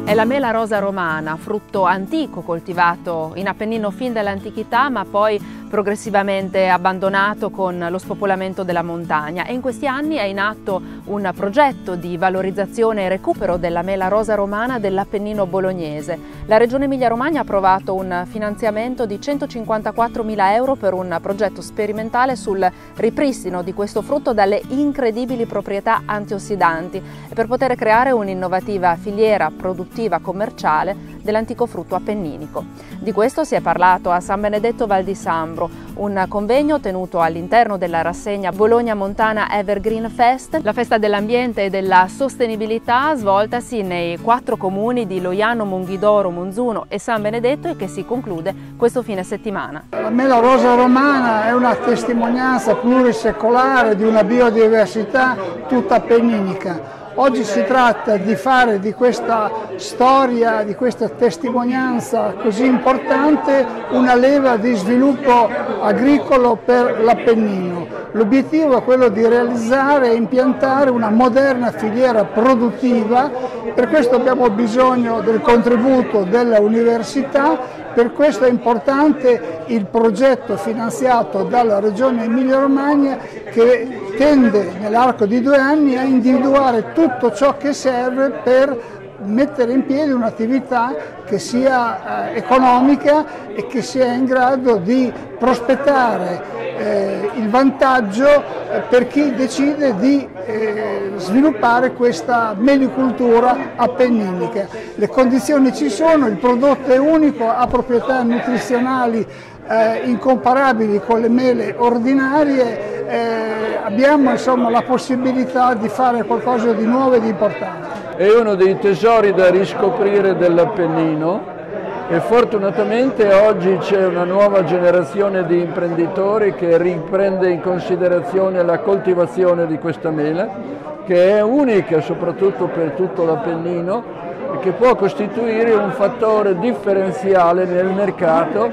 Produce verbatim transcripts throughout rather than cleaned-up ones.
È la mela rosa romana, frutto antico coltivato in Appennino fin dall'antichità, ma poi progressivamente abbandonato con lo spopolamento della montagna, e in questi anni è in atto un progetto di valorizzazione e recupero della mela rosa romana dell'Appennino bolognese. La Regione Emilia-Romagna ha approvato un finanziamento di centocinquantaquattromila euro per un progetto sperimentale sul ripristino di questo frutto dalle incredibili proprietà antiossidanti e per poter creare un'innovativa filiera produttiva commerciale dell'antico frutto appenninico. Di questo si è parlato a San Benedetto Val di Sambro, un convegno tenuto all'interno della rassegna Bologna Montana Evergreen Fest, la festa dell'ambiente e della sostenibilità svoltasi nei quattro comuni di Loiano, Monghidoro, Monzuno e San Benedetto e che si conclude questo fine settimana. La mela rosa romana è una testimonianza plurisecolare di una biodiversità tutta appenninica. Oggi si tratta di fare di questa storia, di questa testimonianza così importante, una leva di sviluppo agricolo per l'Appennino. L'obiettivo è quello di realizzare e impiantare una moderna filiera produttiva. Per questo abbiamo bisogno del contributo delle università. Per questo è importante il progetto finanziato dalla Regione Emilia-Romagna che tende nell'arco di due anni a individuare tutto ciò che serve per mettere in piedi un'attività che sia eh, economica e che sia in grado di prospettare eh, il vantaggio eh, per chi decide di eh, sviluppare questa melicoltura appenninica. Le condizioni ci sono, il prodotto è unico, ha proprietà nutrizionali eh, incomparabili con le mele ordinarie, eh, abbiamo insomma la possibilità di fare qualcosa di nuovo e di importante. È uno dei tesori da riscoprire dell'Appennino e fortunatamente oggi c'è una nuova generazione di imprenditori che riprende in considerazione la coltivazione di questa mela, che è unica soprattutto per tutto l'Appennino e che può costituire un fattore differenziale nel mercato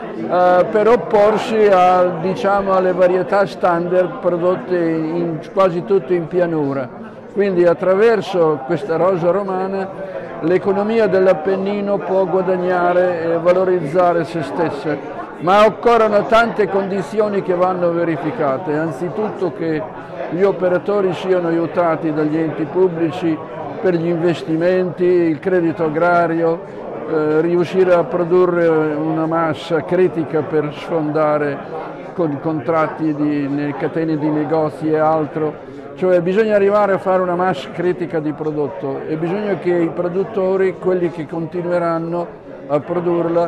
eh, per opporsi a, diciamo, alle varietà standard prodotte in, quasi tutte in pianura. Quindi attraverso questa rosa romana l'economia dell'Appennino può guadagnare e valorizzare se stessa, ma occorrono tante condizioni che vanno verificate, anzitutto che gli operatori siano aiutati dagli enti pubblici per gli investimenti, il credito agrario, eh, riuscire a produrre una massa critica per sfondare con contratti di, nelle catene di negozi e altro. Cioè bisogna arrivare a fare una massa critica di prodotto e bisogna che i produttori, quelli che continueranno a produrla,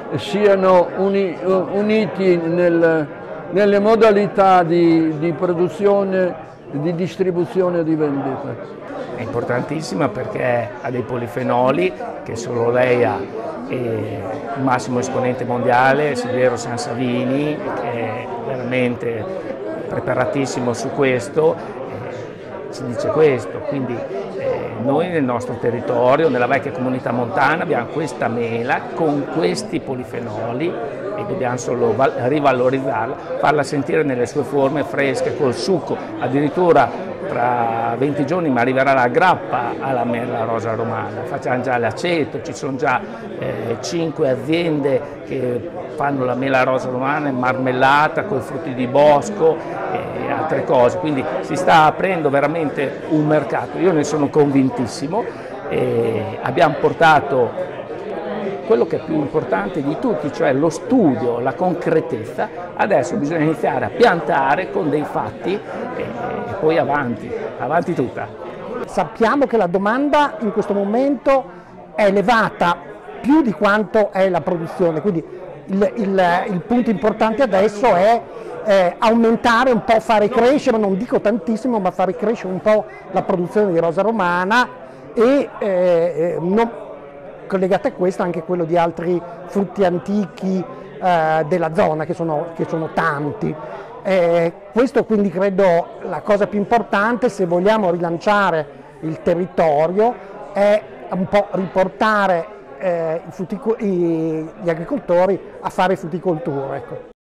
siano uni, uniti nel, nelle modalità di, di produzione, di distribuzione e di vendita. È importantissima perché ha dei polifenoli che solo lei ha, e il massimo esponente mondiale, Silvero Sansavini, che è veramente preparatissimo su questo. Si dice questo, quindi eh, noi nel nostro territorio, nella vecchia comunità montana, abbiamo questa mela con questi polifenoli e dobbiamo solo rivalorizzarla, farla sentire nelle sue forme fresche, col succo. Addirittura tra venti giorni mi arriverà la grappa alla mela rosa romana, facciamo già l'aceto, ci sono già eh, cinque aziende che fanno la mela rosa romana in marmellata con i frutti di bosco e altre cose, quindi si sta aprendo veramente un mercato. Io ne sono convintissimo e abbiamo portato quello che è più importante di tutti, cioè lo studio, la concretezza. Adesso bisogna iniziare a piantare con dei fatti e, e poi avanti, avanti tutta. Sappiamo che la domanda in questo momento è elevata più di quanto è la produzione, quindi il, il, il punto importante adesso è eh, aumentare un po', fare crescere, non dico tantissimo, ma fare crescere un po' la produzione di rosa romana e eh, non, collegate a questo anche quello di altri frutti antichi eh, della zona, che sono, che sono tanti. Eh, questo quindi credo la cosa più importante se vogliamo rilanciare il territorio è un po' riportare eh, i i, gli agricoltori a fare fruticoltura. Ecco.